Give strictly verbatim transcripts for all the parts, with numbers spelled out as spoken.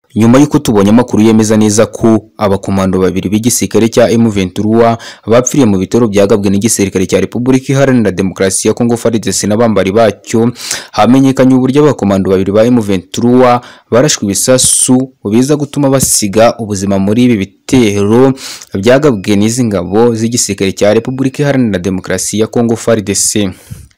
Nyuma yuko tubonye amakuru yemeza neza ko abakomando babiri b'igisirikare cya M vingt-trois bapfiriye mu bitero byagabwe n'igisirikare cya Repubulika Iharanira Demokarasi ya Kongo F A R D C n'abambari bacyo, hamenyekanye uburyo abakomando babiri ba M vingt-trois barashwe ibisasu biza gutuma basiga ubuzima muri ibi bitero byagabwe n'izi ngabo z'igisirikare cya Repubulika Iharanira Demokarasi ya Kongo F A R D C.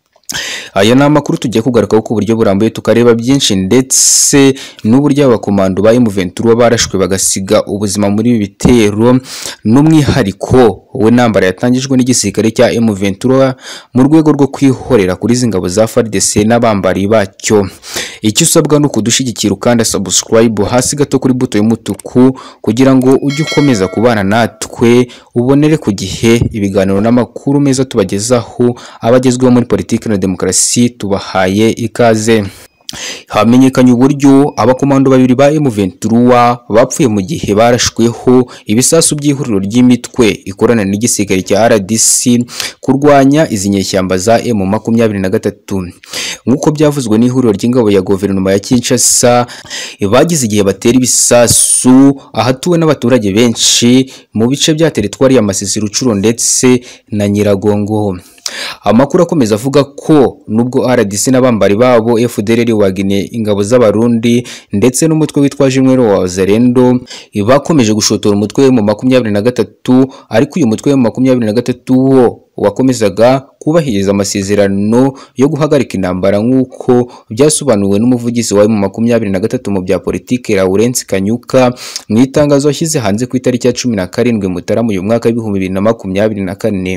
Aya ni amakuru tugiye kugarukaho ku buryo burambuye tukareba byinshi ndetse n'uburyo abakomando ba M vingt-trois barashwe bagasiga ubuzima muri ibi bitero, n'umwihariko we nambara yatangijwe n'igisirikare cya M vingt-trois mu rwego rwo kwihorera kuri izi ngabo za F A R D C n'abambari bacyo. Icyo usabwa ni ukudushyigikira ukanda subscribe hasi gato kuri buto y'umutuku kugira ngo ujye ukomeza kubana natwe ubonere ku gihe ibiganiro n'amakuru meza tubagezaho abagezweho muri politiki na demokarasi. Tubahaye ikaze. Hamenyekanye uburyo abakomando babiri ba M vingt-trois bapfuye mu gihe barashweho ibisasu by'ihuriro ry'imitwe ikorana n'igisirikare cya R D C kurwanya izi nyeshyamba za M makumyabiri na gatatu. Nk'uko byavuzwe n'ihuriro ry'ingabo ya guverinoma ya Kinshasa, bagize igihe batera ibisasu ahatuwe n'abaturage benshi mu bice bya teritwari ya Masisi, Rucuro ndetse na Nyiragongo. Amakuru akomeza avuga ko nubwo R D C n'abambari babo F D L R Wagner, ingabo z'abarundi ndetse n'umutwe witwaje intwaro wa Wazalendo bakomeje gushotora umutwe mu makumyabiri na gatatu, ariko uyu mutwe mu makumyabiri na gatatu wo wakomezaga kubahiriza amasezerano yo guhagarika intambara nk'uko byasobanuwe n'umuvugizi wa mu makumyabiri na gatatu mu bya politike Lawrence Kanyuka mu itangazo yashyize hanze ku itariki ya cumi na karindwi Mutarama uyu mwaka w'ibihumbi bibiri na makumyabiri na kane.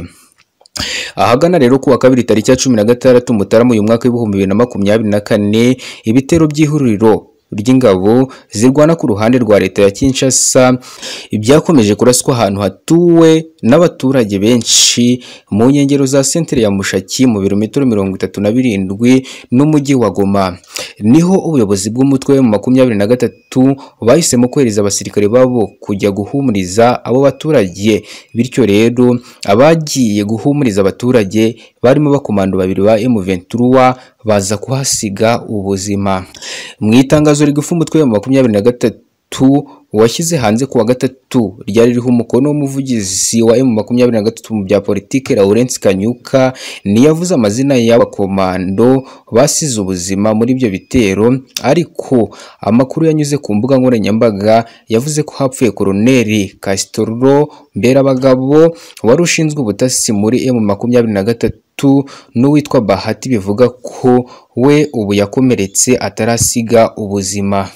Ahagana rero kuwa kabiri tariki ya cumi na gatandatu Mutarama uyu mwaka w'ibihumbi bibiri na makumyabiri na kane, ibitero by'ihuriro ry'ingabo zirwana ku ruhande rwa leta ya Kinshasa ibyakomeje kuraswa ahantu hatuwe n'abaturage benshi mu nkengero za sentere ya Mushaki mu birometero mirongo itatu na birindwi n'umujyi wa Goma. Niho ubuyobozi bw'umutwe mu makumyabiri na gatatu bahisemo kohereza abasirikare babo kujya guhumuriza abo baturage, bityo rero abagiye guhumuriza abaturage barimo abakomando babiri ba M vingt-trois baza kuhasiga ubuzima. Mu itangazo rigufi umutwe wa makumyabiri na gatatu washyize hanze kuwa gatatu ryari ririho umukono w'umuvugizi wa M makumyabiri na gatatu mu bya politike Lawrence Kanyuka, niyavuze amazina y'abakomando basize ubuzima muri ibyo bitero, ariko amakuru yanyuze ku mbuga nkoranyambaga yavuze ko hapfuye Koloneli Castro Mberabagabo wari ushinzwe ubutasi muri M makumyabiri na gatatu, n'uwitwa Bahati bivuga ko we ubu yakomeretse atarasiga ubuzima.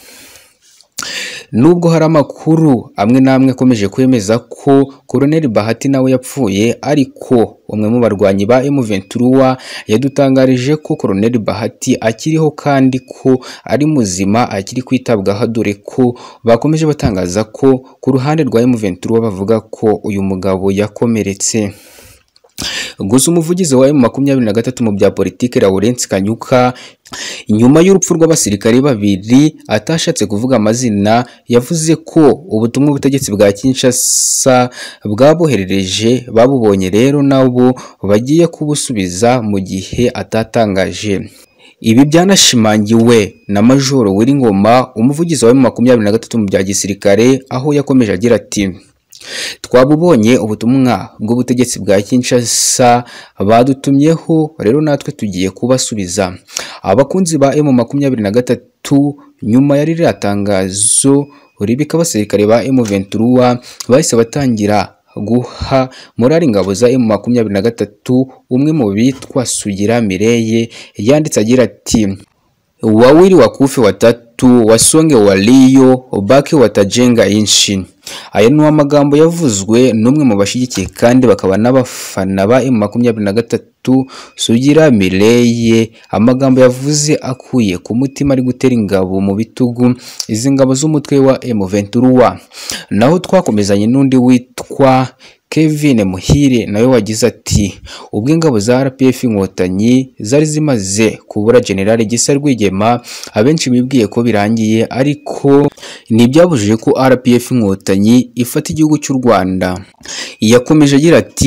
Nubwo hari amakuru amwe namwe akomeje kwemeza ko Koloneli Bahati nawe yapfuye, ariko umwe mu barwanyi ba M vingt-trois yadutangarije ko Koloneli Bahati akiriho kandi ko ari muzima akiri kwitabwaho, dore ko bakomeje batangaza ko ku ruhande rwa M vingt-trois bavuga ko uyu mugabo yakomeretse. Gusa umuvugizi wa M makumyabiri na gatatu mu bya politike Lawrence Kanyuka, nyuma y'urupfu rw'abasirikare babiri atashatse kuvuga amazina, yavuze ko ubutumwa ubutegetsi bwa Kinshasa bwaboherereje babubonye, rero nabo bagiye kubusubiza mu gihe atatangaje. Ibi byanashimangiwe na Majoro Wiringoma, umuvugizi wa M makumyabiri na gatatu mu bya gisirikare, aho yakomeje agira ati: twabubonye ubutumwa bw'ubutegetsi bwa Kinshasa badutumyeho, rero natwe tugiye kubasubiza. Abakunzi ba M makumyabiri na gatatu nyuma ya ririya tangazo ribika abasirikare ba M vingt-trois bahise batangira guha morali ingabo za M makumyabiri na gatatu. Umwe mu bitwa Sugira Mireye yanditse agira ati: wawili wakufi watatu wasonge walio obake watajenga inshi. Aya ni amagambo yavuzwe n'umwe mu bashyigikiye kandi bakaba n'abafana ba M makumyabiri na gatatu, Sugira Mireye. Amagambo yavuze akuye ku mutima, ari gutera ingabo mu bitugu izi ngabo z'umutwe wa M vingt-trois. Naho twakomezanye n'undi witwa Kevin Muhire nawe wagize ati: ubwo ingabo za R P F Inkotanyi zari zimaze kubura General Gisa Rwigema, abenshi bibwiye ko birangiye, ariko ntibyabujije ko R P F Inkotanyi ifata igihugu cy'u Rwanda. Yakomeje agira ati: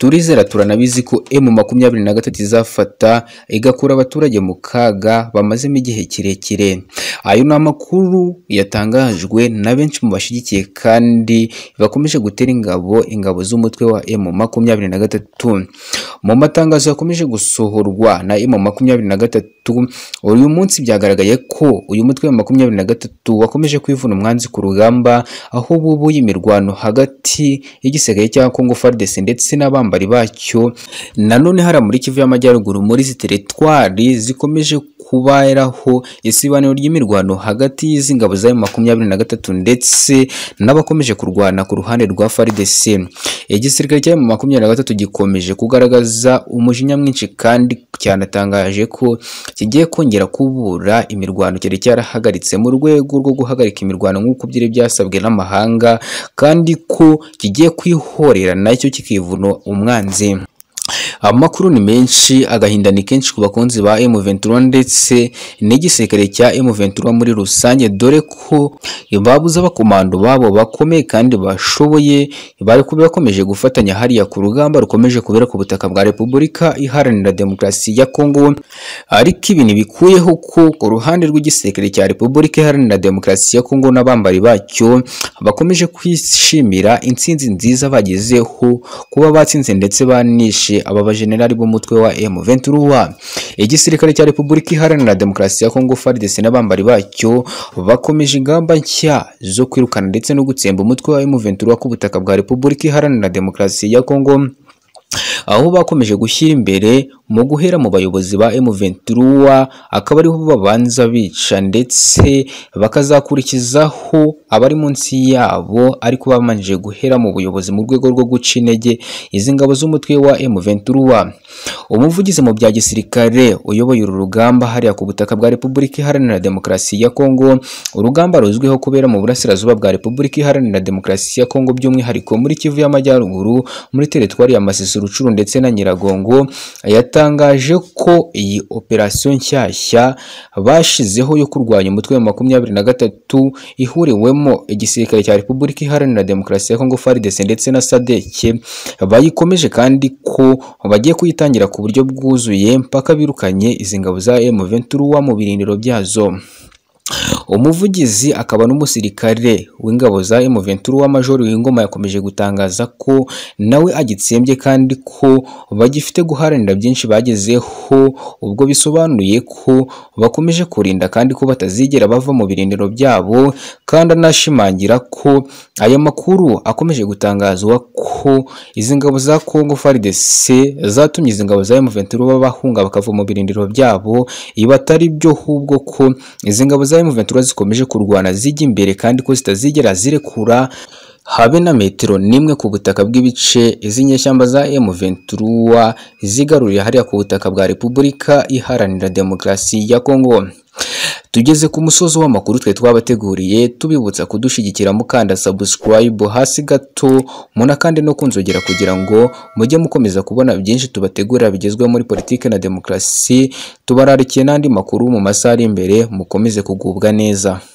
turizera turanabizi ko M makumyabiri na gatatu izafata igakura abaturage mu kaga bamazemo igihe kirekire. Ayo ni amakuru yatangajwe na benshi mu bashyigikiye kandi bakomeje gutera ingabo ingabo z'umutwe wa M makumyabiri na gatatu. Mu matangazo yakomeje gusohorwa na M makumyabiri na gatatu uyu munsi byagaragaye ko uyu mutwe wa makumyabiri na gatatu wakomeje kwivuna umwanzi ku rugamba, aho bubuye imirwano hagati y'igisirikare cya Congo F A R D C ndetse n'abambari bacyo. Nanone hari muri Kivu y'Amajyaruguru muri izi teritwari zikomeje kuberaho isibaniro ry'imirwano hagati y'izi ngabo za M makumyabiri na gatatu ndetse n'abakomeje kurwana ku ruhande rwa F A R D C. Igisirikare cya M makumyabiri na gatatu gikomeje kugaragaza umujinya mwinshi kandi cyanatangaje ko kigiye kongera kubura imirwano cyari cyarahagaritse mu rwego rwo guhagarika imirwano nk'uko byari byasabwe n'amahanga, kandi ko kigiye kwihorera nacyo kikivuna umwanzi. Amakuru ni menshi, agahinda ni kenshi ku bakunzi ba M vingt trois ndetse n'igisirikare cya M vingt trois muri rusange, dore ko babuze abakomando babo bakomeye kandi bashoboye bari kuba bakomeje gufatanya hariya ku rugamba rukomeje kubera ku butaka bwa Repubulika Iharanira Demokarasi ya Kongo. Ariko ibi ntibikuyeho ko ku ruhande rw'igisirikare cya Repubulika Iharanira Demokarasi ya Kongo n'abambari bacyo bakomeje kwishimira intsinzi nziza bagezeho, kuba batsinze ndetse banishe aba generali b'umutwe wa M vingt trois. Igisirikare cya Repubulika Iharanira Demokarasi ya Kongo F A R D C n'abambari bacyo bakomeje ingamba nshya zo kwirukana ndetse no gutsemba umutwe wa M vingt trois ku butaka bwa Repubulika Iharanira Demokarasi ya Kongo, aho bakomeje gushyira imbere mu guhera mu bayobozi ba M vingt trois akaba ariho babanza bica ndetse bakazakurikizaho abari munsi yabo, ariko bamanje guhera mu buyobozi mu rwego rwo guca intege izi ngabo z'umutwe wa M vingt trois. Umuvugizi mu bya gisirikare uyoboye uru rugamba hariya ku butaka bwa Repubulika Iharanira Demokarasi ya Kongo, urugamba ruzwiho kubera mu burasirazuba bwa Repubulika Iharanira Demokarasi ya Kongo, by'umwihariko muri Kivu y'Amajyaruguru muri teritwari ya Masisi, Rucuru ndetse na Nyiragongo, yatangaje ko iyi operasiyo nshyashya bashizeho yo kurwanya umutwe wa makumyabiri na gatatu ihuriwemo igisirikare cya Repubulika Iharanira Demokarasi ya Kongo F A R D C ndetse na SADC bayikomeje, kandi ko bagiye kuyitangira ku buryo bwuzuye mpaka birukanye izi ngabo za M vingt trois mu birindiro byazo. Umuvugizi akaba n'umusirikare w'ingabo za M vingt trois Major Wingoma yakomeje gutangaza ko nawe agitsembye kandi ko bagifite guharanira byinshi bagezeho, ubwo bisobanuye ko bakomeje kurinda kandi ko batazigera bava mu birindiro byabo, kandi anashimangira ko aya makuru akomeje gutangazwa ko izi ngabo za Congo F A R D C zatumye izi ngabo za M vingt trois bahunga bakava mu birindiro byabo, iba atari byo, ahubwo ko izi ngabo za M vingt trois zikomeje kurwana zijya imbere kandi ko zitazigera zirekura habe na metero nimwe ku butaka bw'ibice izi nyeshyamba za M vingt trois zigaruriye hariya ku butaka bwa Repubulika Iharanira Demokarasi ya Kongo. Tugeze ku musozo w'amakuru twe twabateguriye, tubibutsa kudushigikira mukanda subscribe hasi gato muna kandi no kunzogera kugira ngo mujye mukomeza kubona byinshi tubategurira bigezweho muri politike na demokarasi. Tubararikiye n'andi makuru mu masaha ari imbere, mukomeze kugubwa neza.